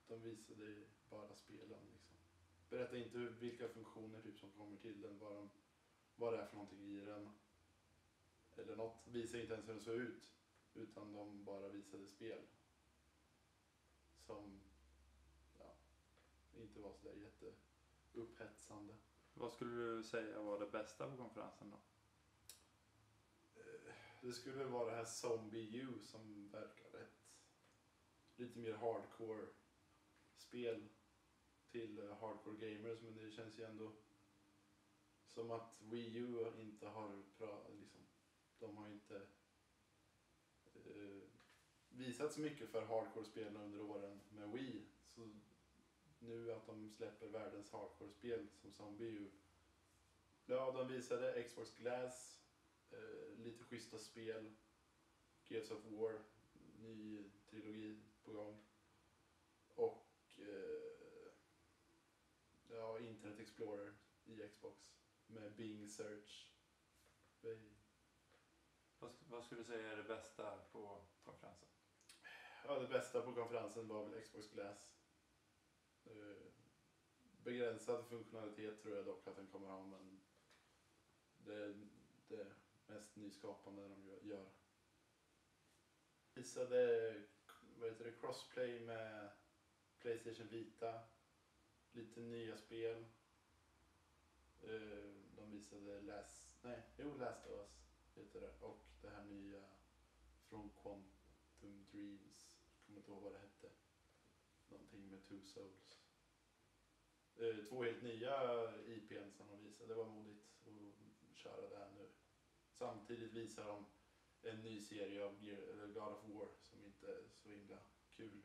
de visade bara spelen liksom. Berätta inte vilka funktioner typ som kommer till den, vad det är för någonting i den. Eller något. Visade inte ens hur den såg ut. Utan de bara visade spel. Som inte var så där jätteupphetsande. Vad skulle du säga var det bästa på konferensen då? Det skulle vara det här Zombie U som verkar lite mer hardcore spel till hardcore gamers, men det känns ju ändå som att Wii U inte har liksom, de har inte visat så mycket för hardcore-spel under åren med Wii, så nu att de släpper världens hardcore-spel som Zombie U. Ja, de visade Xbox Glass, lite schyssta spel, Gears of War, ny trilogi på gång, och Internet Explorer i Xbox med Bing Search. Vad skulle du säga är det bästa på konferensen? Ja, det bästa på konferensen var väl Xbox Glass. Begränsad funktionalitet tror jag dock att den kommer ha, men det är det mest nyskapande de gör. Visade crossplay med PlayStation Vita, lite nya spel. De visade Last of Us heter det, och det här nya från Quantum Dreams, jag kommer inte ihåg vad det hette, någonting med Two Souls. 2 helt nya IPn som de visade. Det var modigt att köra det här nu. Samtidigt visar de en ny serie av God of War som inte är så himla kul.